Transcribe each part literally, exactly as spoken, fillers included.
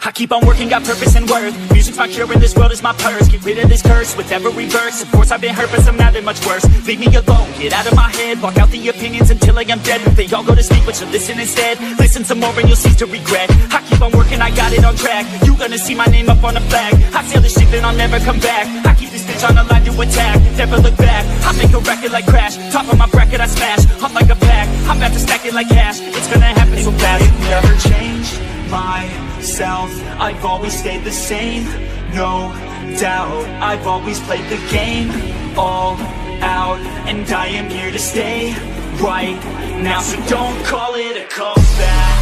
I keep on working, got purpose and worth. Music's my cure and this world is my purse. Get rid of this curse with every verse. Of course I've been hurt, but somehow they're much worse. Leave me alone, get out of my head. Block out the opinions until I am dead. They all go to sleep, but you listen instead. Listen some more and you'll cease to regret. I keep on working, I got it on track. You gonna see my name up on the flag. I sail this ship and I'll never come back. I keep this bitch on the line to attack. Never look back, I make a record like Crash. Top of my bracket I smash, hot like a pack. I'm about to stack it like cash. It's gonna happen so fast. Never change myself, I've always stayed the same. No doubt, I've always played the game all out, and I am here to stay right now. So don't call it a comeback.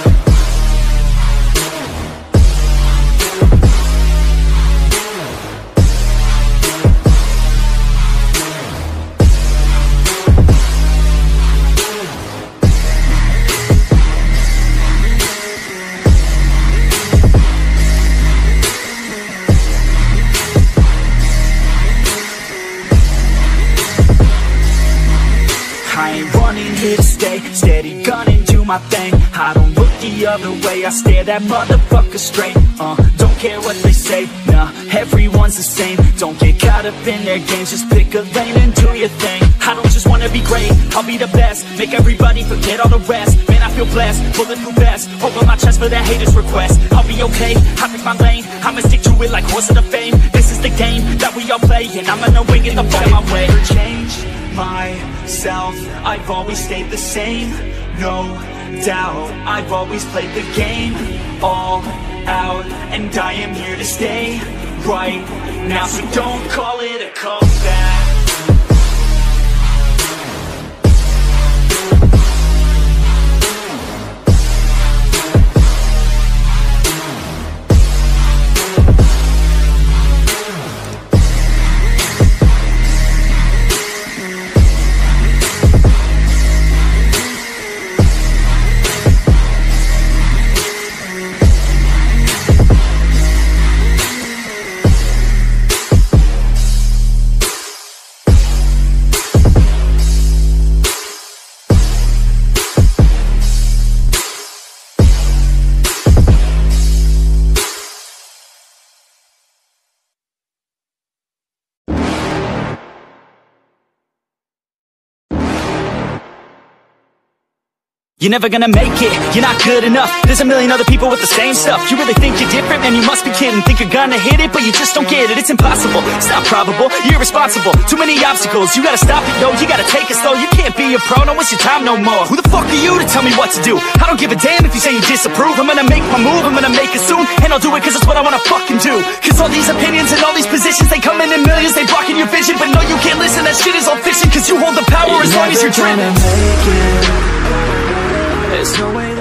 I ain't running here to stay, steady gunning, do my thing. I don't look the other way, I stare that motherfucker straight. Uh, don't care what they say, nah, everyone's the same. Don't get caught up in their games, just pick a lane and do your thing. I don't just wanna be great, I'll be the best. Make everybody forget all the rest. Man, I feel blessed, bulletproof vest. Open my chest for that haters' request. I'll be okay, I pick my lane. I'ma stick to it like horse of the fame. This is the game that we all play, and I'm gonna win it the fight my way. Change myself, I've always stayed the same. No doubt, I've always played the game all out, and I am here to stay right now. So don't call it a comeback. You're never gonna make it, you're not good enough. There's a million other people with the same stuff. You really think you're different? Man, you must be kidding. Think you're gonna hit it, but you just don't get it. It's impossible, it's not probable, you're irresponsible. Too many obstacles, you gotta stop it, yo. You gotta take it slow, you can't be a pro. Don't waste your time no more. Who the fuck are you to tell me what to do? I don't give a damn if you say you disapprove. I'm gonna make my move, I'm gonna make it soon. And I'll do it cause it's what I wanna fucking do. Cause all these opinions and all these positions, they come in in millions, they blocking your vision. But no, you can't listen, that shit is all fiction. Cause you hold the power as long as you're dreaming. There's no way